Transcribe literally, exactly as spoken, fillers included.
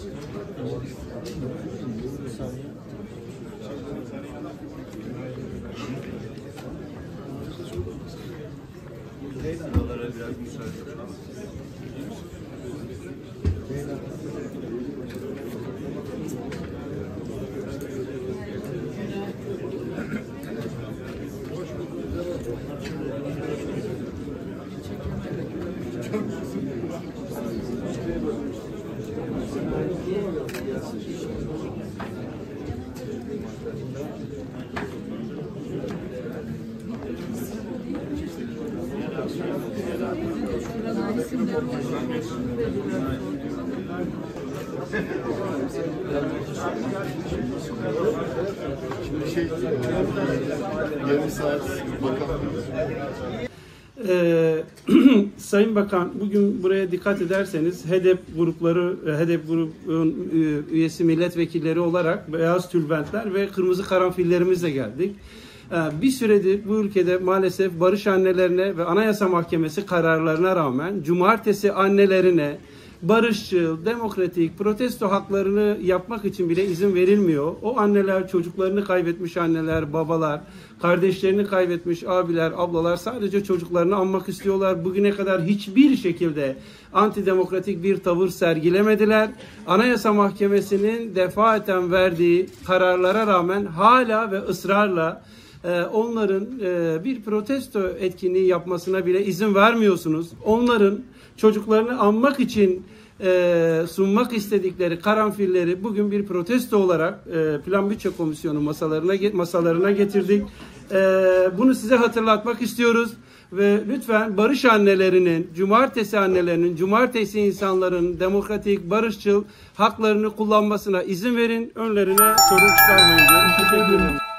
Sıralara biraz müsaade. Şimdi şey, yarım saat bakan. Ee, Sayın Bakan, bugün buraya dikkat ederseniz HEDEP grupları, HEDEP grubun üyesi milletvekilleri olarak beyaz tülbentler ve kırmızı karanfillerimizle geldik. Bir süredir bu ülkede maalesef barış annelerine ve Anayasa Mahkemesi kararlarına rağmen cumartesi annelerine barışçıl, demokratik, protesto haklarını yapmak için bile izin verilmiyor. O anneler, çocuklarını kaybetmiş anneler, babalar, kardeşlerini kaybetmiş abiler, ablalar sadece çocuklarını anmak istiyorlar. Bugüne kadar hiçbir şekilde antidemokratik bir tavır sergilemediler. Anayasa Mahkemesi'nin defaten verdiği kararlara rağmen hala ve ısrarla onların bir protesto etkinliği yapmasına bile izin vermiyorsunuz. Onların çocuklarını anmak için e, sunmak istedikleri karanfilleri bugün bir protesto olarak e, Plan Bütçe Komisyonu masalarına masalarına getirdik. E, bunu size hatırlatmak istiyoruz ve lütfen barış annelerinin, cumartesi annelerinin, cumartesi insanların demokratik, barışçıl haklarını kullanmasına izin verin. Önlerine sorun çıkarmayın diyorum. Teşekkür ederim.